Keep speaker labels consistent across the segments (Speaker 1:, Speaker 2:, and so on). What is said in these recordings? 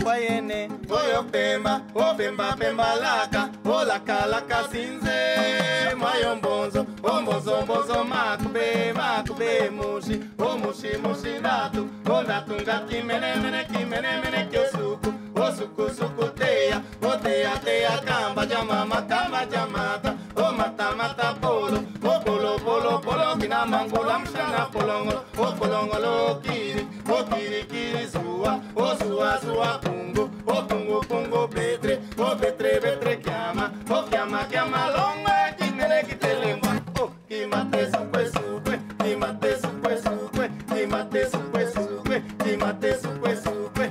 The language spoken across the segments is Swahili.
Speaker 1: Guayene, Oyo Pemba, O Pemba Pemba Laka, O Laka Laka Sinze, Mayombonzo, O Mbonzo Mbonzo Makube, Makube Mushi, O Mushi Mushi Natu, O Natunga Kimene Mene Kimene Mene Kyosuku, O Suku Suku Teia, O Teia Teia Kamba Jamama Kamba Jamata, O Mata Mata Polo, O Polo Polo Polo Kina Mangola Mshana Polongo, O Polongolo Kiri, O Kiri Kiri Sua, O Sua Sua Pungo, O Pungo Pungo Betre, O Betre Betre Chiama, O Chiama Chiama Longo e Kimene Kitelengua, O Kimate Suque Suque, Kimate Suque Suque, Kimate Suque Suque, Kimate Suque Suque.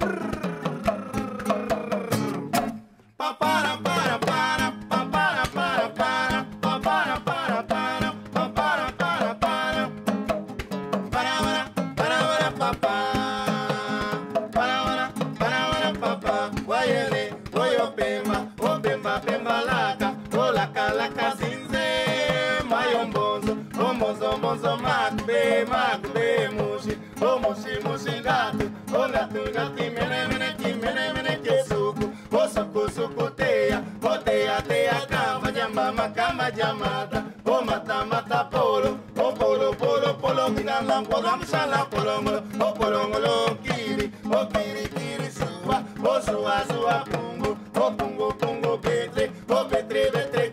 Speaker 1: Papara para para, papara para para, papara para para, papara para para, para papá, Guayene, Oyo Pemba, O Pemba Pemba Laka, O Laka Laka Sinze, Mayombonzo, O Mbonzo Mbonzo Makube, Makube Mushi, O Mushi Mushi Gato, O Gato Gato Mene Mene Kimene Mene Kyesuku, O Suku Suku Teia, O Teia Teia Kamba Jamama Kamba Jamata, O Mata Mata Polo, O Polo Polo Polo Minalam Polam Shala Polongolo, O Polongolo Kiri, O Kiri Kiri Sua, O Sua Sua Pungo, O Pungo Pungo Betre, O Betre Betre